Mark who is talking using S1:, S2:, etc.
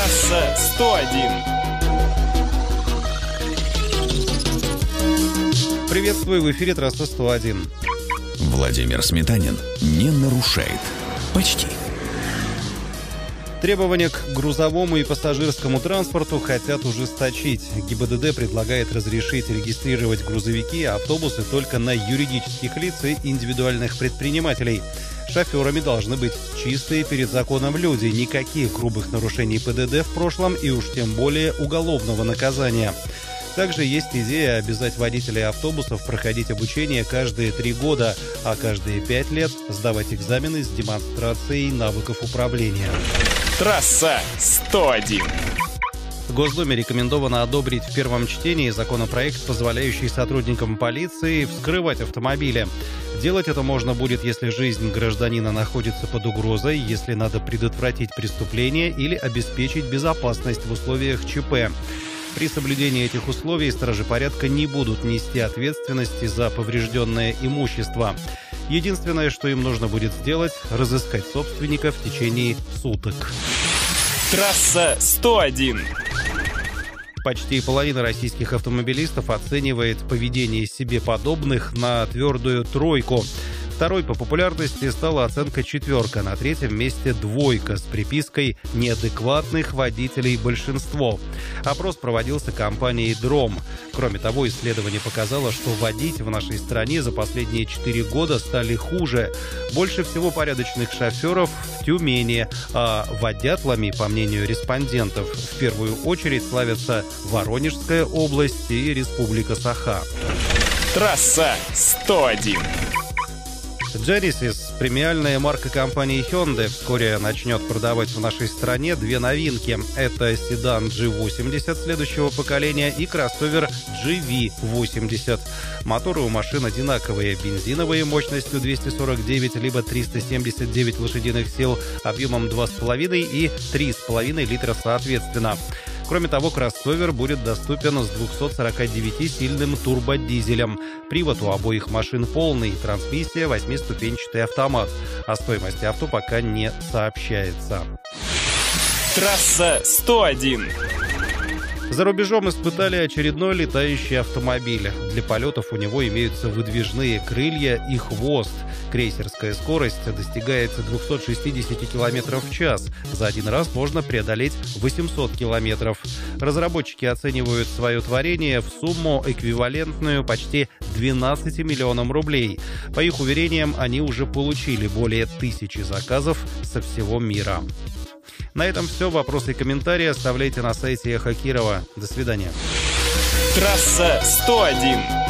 S1: Трасса 101.
S2: Приветствую, в эфире Трасса 101.
S3: Владимир Сметанин не нарушает. Почти.
S2: Требования к грузовому и пассажирскому транспорту хотят ужесточить. ГИБДД предлагает разрешить регистрировать грузовики и автобусы только на юридических лиц и индивидуальных предпринимателей. Шоферами должны быть чистые перед законом люди, никаких грубых нарушений ПДД в прошлом и уж тем более уголовного наказания. Также есть идея обязать водителей автобусов проходить обучение каждые 3 года, а каждые 5 лет сдавать экзамены с демонстрацией навыков управления.
S1: Трасса 101.
S2: В Госдуме рекомендовано одобрить в первом чтении законопроект, позволяющий сотрудникам полиции вскрывать автомобили. Делать это можно будет, если жизнь гражданина находится под угрозой, если надо предотвратить преступление или обеспечить безопасность в условиях ЧП. При соблюдении этих условий стражи порядка не будут нести ответственности за поврежденное имущество. Единственное, что им нужно будет сделать – разыскать собственника в течение суток.
S1: Трасса 101.
S2: Почти половина российских автомобилистов оценивает поведение себе подобных на твердую 3. Второй по популярности стала оценка 4, на 3-м месте 2 с припиской «неадекватных водителей большинство». Опрос проводился компанией «Дром». Кроме того, исследование показало, что водить в нашей стране за последние 4 года стали хуже. Больше всего порядочных шоферов в Тюмени, а водятлами, по мнению респондентов, в первую очередь славятся Воронежская область и Республика Саха.
S1: Трасса 101.
S2: Genesis, премиальная марка компании Hyundai, вскоре начнет продавать в нашей стране 2 новинки. Это седан G80 следующего поколения и кроссовер GV80. Моторы у машин одинаковые. Бензиновые мощностью 249 либо 379 лошадиных сил, объемом 2,5 и 3,5 литра соответственно. Кроме того, кроссовер будет доступен с 249-сильным турбодизелем. Привод у обоих машин полный, трансмиссия 8-ступенчатый автомат. О стоимости авто пока не сообщается.
S1: Трасса 101.
S2: За рубежом испытали очередной летающий автомобиль. Для полетов у него имеются выдвижные крылья и хвост. Крейсерская скорость достигает 260 км в час. За один раз можно преодолеть 800 км. Разработчики оценивают свое творение в сумму, эквивалентную почти 12 миллионам рублей. По их уверениям, они уже получили более 1000 заказов со всего мира. На этом все. Вопросы и комментарии оставляйте на сайте Эхо Кирова. До свидания.
S1: Трасса 101.